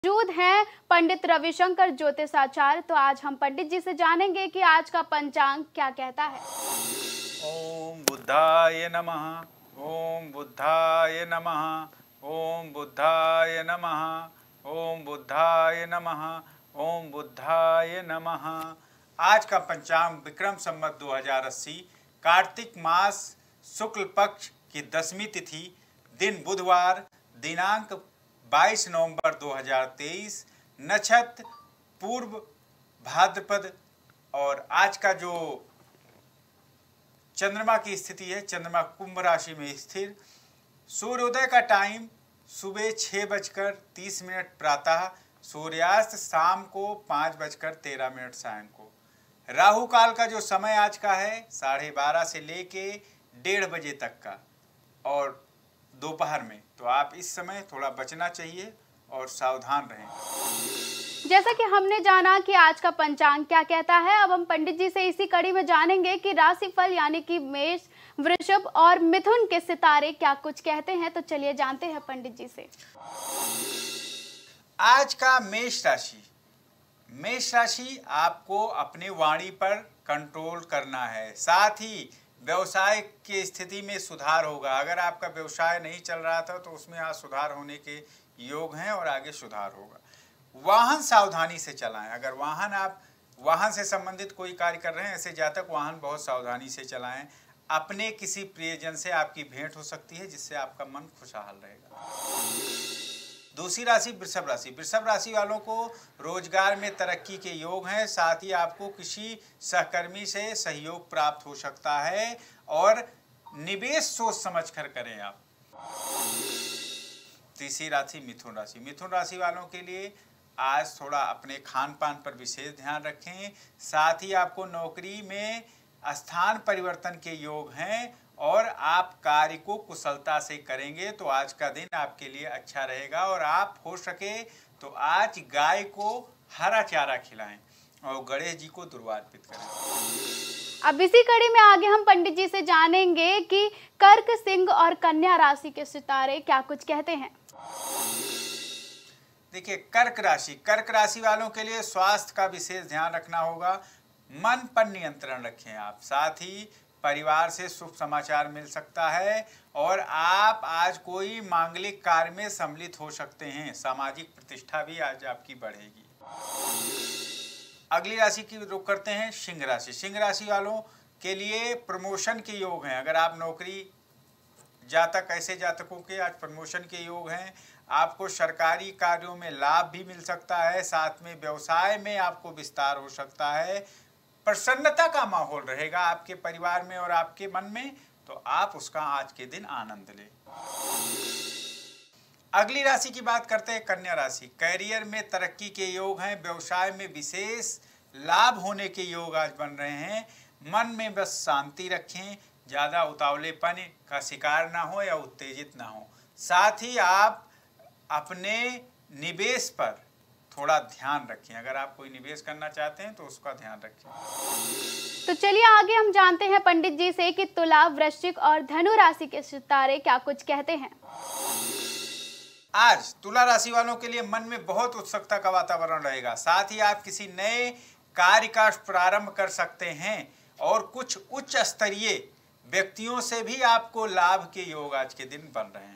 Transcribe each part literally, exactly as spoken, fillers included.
मौजूद हैं पंडित रविशंकर ज्योतिषाचार्य। तो आज हम पंडित जी से जानेंगे कि आज का पंचांग क्या कहता है। ओम बुद्धाय नमः। ओम बुद्धाय नमः। ओम बुद्धाय नमः। ओम बुद्धाय नमः। ओम बुद्धाय नमः। आज का पंचांग विक्रम संवत दो हजार अस्सी कार्तिक मास शुक्ल पक्ष की दसवीं तिथि, दिन बुधवार, दिनांक बाईस नवंबर दो हजार तेईस, नक्षत्र पूर्व भाद्रपद। और आज का जो चंद्रमा की स्थिति है, चंद्रमा कुंभ राशि में स्थिर। सूर्योदय का टाइम सुबह छः बजकर तीस मिनट प्रातः, सूर्यास्त शाम को पाँच बजकर तेरह मिनट सायं को। राहु काल का जो समय आज का है साढ़े बारह से लेके डेढ़ बजे तक का, और दोपहर में। तो आप इस समय थोड़ा बचना चाहिए और सावधान रहें। जैसा कि हमने जाना कि आज का पंचांग क्या कहता है, अब हम पंडित जी से इसी कड़ी में जानेंगे कि राशिफल यानी कि मेष, वृषभ और मिथुन के सितारे क्या कुछ कहते हैं। तो चलिए जानते हैं पंडित जी से। आज का मेष राशि मेष राशि आपको अपने वाणी पर कंट्रोल करना है, साथ ही व्यवसाय की स्थिति में सुधार होगा। अगर आपका व्यवसाय नहीं चल रहा था तो उसमें आज सुधार होने के योग हैं और आगे सुधार होगा। वाहन सावधानी से चलाएं। अगर वाहन आप वाहन से संबंधित कोई कार्य कर रहे हैं, ऐसे जातक वाहन बहुत सावधानी से चलाएं। अपने किसी प्रियजन से आपकी भेंट हो सकती है, जिससे आपका मन खुशहाल रहेगा। दूसरी राशि वृषभ राशि वृषभ राशि वालों को रोजगार में तरक्की के योग हैं, साथ ही आपको किसी सहकर्मी से सहयोग प्राप्त हो सकता है, और निवेश सोच समझ कर करें आप। तीसरी राशि मिथुन राशि मिथुन राशि वालों के लिए आज थोड़ा अपने खान पान पर विशेष ध्यान रखें, साथ ही आपको नौकरी में स्थान परिवर्तन के योग हैं, और आप कार्य को कुशलता से करेंगे तो आज का दिन आपके लिए अच्छा रहेगा। और आप हो सके तो आज गाय को हरा चारा खिलाएं और गणेश जी को दुर्वार्पित करें। अब इसी कड़ी में आगे हम पंडित जी से जानेंगे कि कर्क, सिंह और कन्या राशि के सितारे क्या कुछ कहते हैं। देखिए, कर्क राशि कर्क राशि वालों के लिए स्वास्थ्य का विशेष ध्यान रखना होगा। मन पर नियंत्रण रखें आप, साथ ही परिवार से शुभ समाचार मिल सकता है, और आप आज कोई मांगलिक कार्य में सम्मिलित हो सकते हैं। सामाजिक प्रतिष्ठा भी आज आपकी बढ़ेगी। अगली राशि की रुख करते हैं सिंह राशि सिंह राशि वालों के लिए प्रमोशन के योग हैं। अगर आप नौकरी जातक, ऐसे जातकों के आज प्रमोशन के योग हैं। आपको सरकारी कार्यों में लाभ भी मिल सकता है, साथ में व्यवसाय में आपको विस्तार हो सकता है। प्रसन्नता का माहौल रहेगा आपके परिवार में और आपके मन में, तो आप उसका आज के दिन आनंद लें। अगली राशि की बात करते हैं कन्या राशि कैरियर में तरक्की के योग हैं, व्यवसाय में विशेष लाभ होने के योग आज बन रहे हैं। मन में बस शांति रखें, ज़्यादा उतावलेपन का शिकार ना हो या उत्तेजित ना हो। साथ ही आप अपने निवेश पर थोड़ा ध्यान रखें। अगर आप कोई निवेश करना चाहते हैं तो उसका ध्यान रखें। तो चलिए आगे हम जानते हैं पंडित जी से कि तुला, वृश्चिक और धनु राशि के सितारे क्या कुछ कहते हैं। आज तुला राशि वालों के लिए मन में बहुत उत्सुकता का वातावरण रहेगा, साथ ही आप किसी नए कार्य का प्रारंभ कर सकते हैं, और कुछ उच्च स्तरीय व्यक्तियों से भी आपको लाभ के योग आज के दिन बन रहे हैं।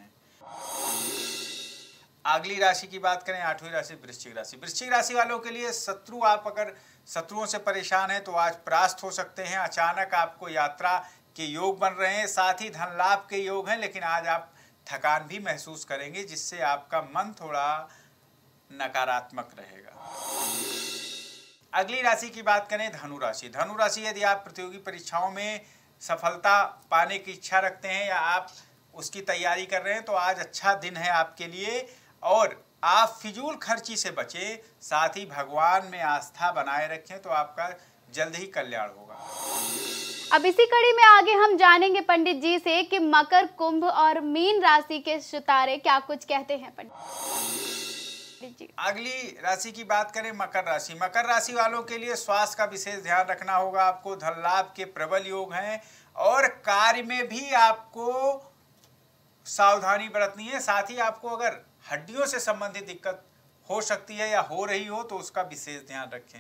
अगली राशि की बात करें, आठवीं राशि वृश्चिक राशि वृश्चिक राशि वालों के लिए शत्रु, आप अगर शत्रुओं से परेशान हैं तो आज परास्त हो सकते हैं। अचानक आपको यात्रा के योग बन रहे हैं, साथ ही धन लाभ के योग हैं, लेकिन आज आप थकान भी महसूस करेंगे, जिससे आपका मन थोड़ा नकारात्मक रहेगा। अगली राशि की बात करें धनु राशि धनु राशि यदि आप प्रतियोगी परीक्षाओं में सफलता पाने की इच्छा रखते हैं या आप उसकी तैयारी कर रहे हैं, तो आज अच्छा दिन है आपके लिए, और आप फिजूल खर्ची से बचें। साथ ही भगवान में आस्था बनाए रखें, तो आपका जल्द ही कल्याण होगा। अब इसी कड़ी में आगे हम जानेंगे पंडित जी से कि मकर, कुंभ और मीन राशि के सितारे क्या कुछ कहते हैं। पंडित जी अगली राशि की बात करें मकर राशि मकर राशि वालों के लिए स्वास्थ्य का विशेष ध्यान रखना होगा। आपको धन लाभ के प्रबल योग हैं, और कार्य में भी आपको सावधानी बरतनी है। साथ ही आपको अगर हड्डियों से संबंधित दिक्कत हो सकती है या हो रही हो तो उसका विशेष ध्यान रखें।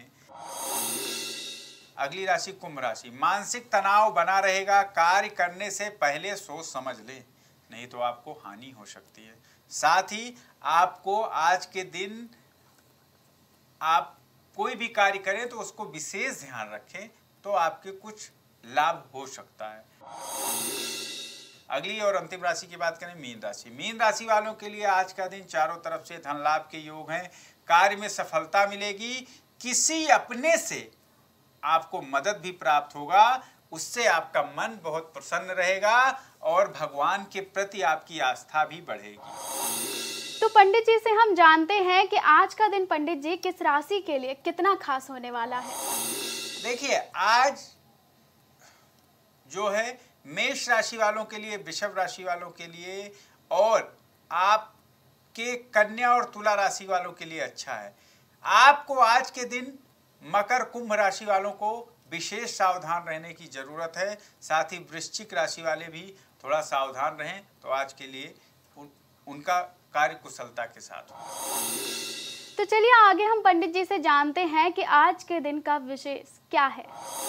अगली राशि कुंभ राशि। मानसिक तनाव बना रहेगा, कार्य करने से पहले सोच समझ लें, नहीं तो आपको हानि हो सकती है। साथ ही आपको आज के दिन आप कोई भी कार्य करें तो उसको विशेष ध्यान रखें, तो आपके कुछ लाभ हो सकता है। अगली और अंतिम राशि की बात करें मीन राशि। मीन राशि वालों के लिए आज का दिन चारों तरफ से धन लाभ के योग हैं। कार्य में सफलता मिलेगी, किसी अपने से आपको मदद भी प्राप्त होगा, उससे आपका मन बहुत प्रसन्न रहेगा और भगवान के प्रति आपकी आस्था भी बढ़ेगी। तो पंडित जी से हम जानते हैं कि आज का दिन पंडित जी किस राशि के लिए कितना खास होने वाला है। देखिए, आज जो है मेष राशि वालों के लिए, वृषभ राशि वालों के लिए और आपके कन्या और तुला राशि वालों के लिए अच्छा है। आपको आज के दिन मकर कुंभ राशि वालों को विशेष सावधान रहने की जरूरत है। साथ ही वृश्चिक राशि वाले भी थोड़ा सावधान रहें तो आज के लिए उन, उनका कार्य कुशलता के साथ हो। तो चलिए आगे हम पंडित जी से जानते हैं कि आज के दिन का विशेष क्या है।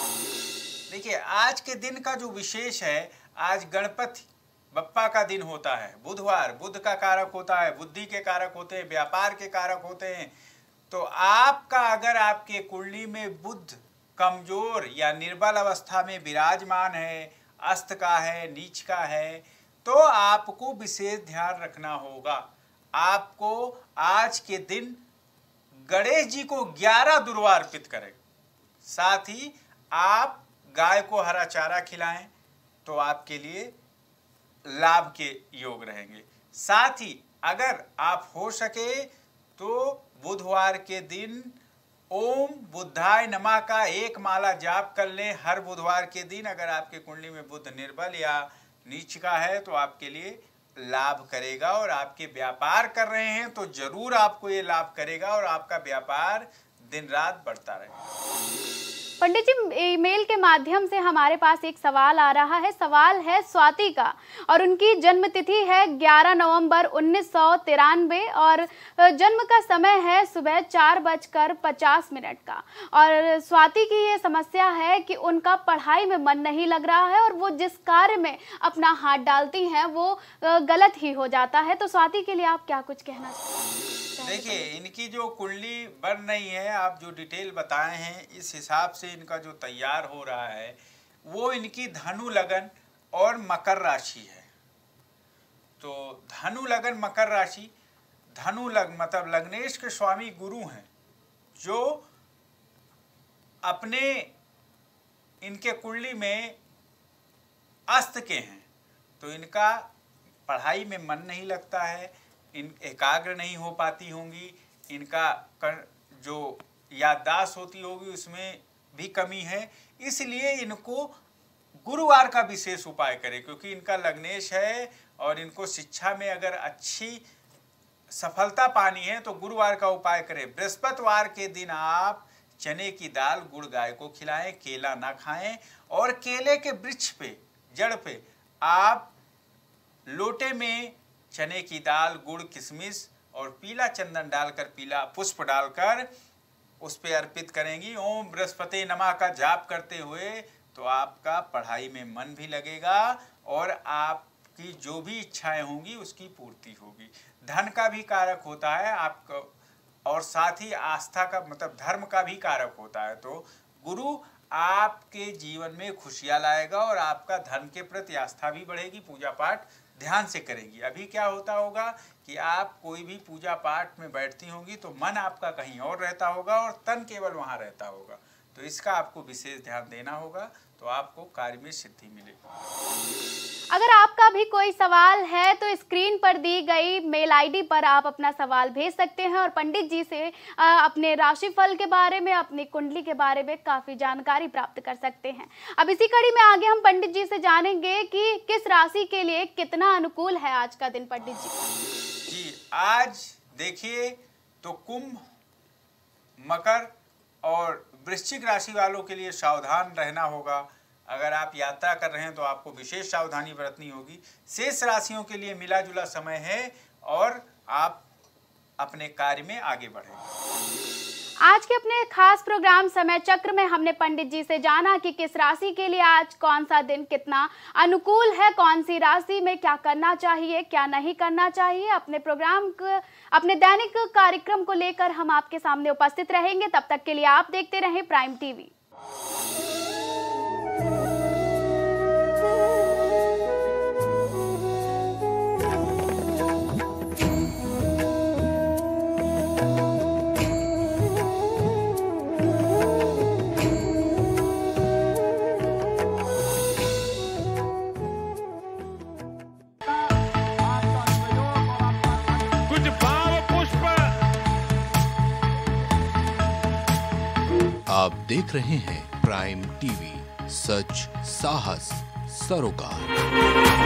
देखिए, आज के दिन का जो विशेष है, आज गणपति बप्पा का दिन होता है। बुधवार बुध का कारक होता है, बुद्धि के कारक होते हैं, व्यापार के कारक होते हैं। तो आपका अगर आपके कुंडली में बुध कमजोर या निर्बल अवस्था में विराजमान है, अस्त का है, नीच का है, तो आपको विशेष ध्यान रखना होगा। आपको आज के दिन गणेश जी को ग्यारह दुर्वा अर्पित करें। साथ ही आप गाय को हरा चारा खिलाएं तो आपके लिए लाभ के योग रहेंगे। साथ ही अगर आप हो सके तो बुधवार के दिन ओम बुद्धाय नमः का एक माला जाप कर लें हर बुधवार के दिन। अगर आपके कुंडली में बुध निर्बल या नीच का है तो आपके लिए लाभ करेगा, और आपके व्यापार कर रहे हैं तो जरूर आपको ये लाभ करेगा और आपका व्यापार दिन रात बढ़ता रहेगा। पंडित जी, ईमेल के माध्यम से हमारे पास एक सवाल आ रहा है। सवाल है स्वाति का और उनकी जन्म तिथि है ग्यारह नवंबर उन्नीस सौ तिरानवे और जन्म का समय है सुबह चार बजकर पचास मिनट का। और स्वाति की ये समस्या है कि उनका पढ़ाई में मन नहीं लग रहा है और वो जिस कार्य में अपना हाथ डालती हैं वो गलत ही हो जाता है। तो स्वाति के लिए आप क्या कुछ कहना चाहते हैं? देखिए, इनकी जो कुंडली बन रही है, आप जो डिटेल बताए हैं, इस हिसाब से इनका जो तैयार हो रहा है वो इनकी धनु लगन और मकर राशि है। तो धनु लगन मकर राशि, धनु लग मतलब लग्नेश के स्वामी गुरु हैं, जो अपने इनके कुंडली में अस्त के हैं। तो इनका पढ़ाई में मन नहीं लगता है, इन एकाग्र नहीं हो पाती होंगी, इनका जो याददाश्त होती होगी उसमें भी कमी है। इसलिए इनको गुरुवार का विशेष उपाय करें, क्योंकि इनका लग्नेश है और इनको शिक्षा में अगर अच्छी सफलता पानी है तो गुरुवार का उपाय करें। बृहस्पतिवार के दिन आप चने की दाल गुड़ गाय को खिलाएं, केला ना खाएं, और केले के वृक्ष पे जड़ पे आप लोटे में चने की दाल, गुड़, किशमिश और पीला चंदन डालकर, पीला पुष्प डालकर उस पे अर्पित करेंगी। ओम बृहस्पति नमः का जाप करते हुए तो आपका पढ़ाई में मन भी लगेगा और आपकी जो भी इच्छाएं होंगी उसकी पूर्ति होगी। धन का भी कारक होता है आपका, और साथ ही आस्था का मतलब धर्म का भी कारक होता है। तो गुरु आपके जीवन में खुशियां लाएगा और आपका धन के प्रति आस्था भी बढ़ेगी, पूजा पाठ ध्यान से करेंगी। अभी क्या होता होगा कि आप कोई भी पूजा पाठ में बैठती होंगी तो मन आपका कहीं और रहता होगा और तन केवल वहाँ रहता होगा। तो इसका आपको विशेष ध्यान देना होगा, तो आपको कार्य में सिद्धि मिलेगी। अगर आपका भी कोई सवाल है तो स्क्रीन पर दी गई मेल आईडी पर आप अपना सवाल भेज सकते हैं और पंडित जी से अपने राशिफल के बारे में, अपनी कुंडली के बारे में काफ़ी जानकारी प्राप्त कर सकते हैं। अब इसी कड़ी में आगे हम पंडित जी से जानेंगे कि किस राशि के लिए कितना अनुकूल है आज का दिन। पंडित जी जी आज देखिए तो कुंभ, मकर और वृश्चिक राशि वालों के लिए सावधान रहना होगा। अगर आप यात्रा कर रहे हैं तो आपको विशेष सावधानी बरतनी होगी। शेष राशियों के लिए मिला जुला समय है और आप अपने कार्य में आगे बढ़ें। आज के अपने खास प्रोग्राम समय चक्र में हमने पंडित जी से जाना कि किस राशि के लिए आज कौन सा दिन कितना अनुकूल है, कौन सी राशि में क्या करना चाहिए, क्या नहीं करना चाहिए। अपने प्रोग्राम को, अपने दैनिक कार्यक्रम को लेकर हम आपके सामने उपस्थित रहेंगे। तब तक के लिए आप देखते रहें प्राइम टीवी। आप देख रहे हैं प्राइम टीवी, सच साहस सरोकार।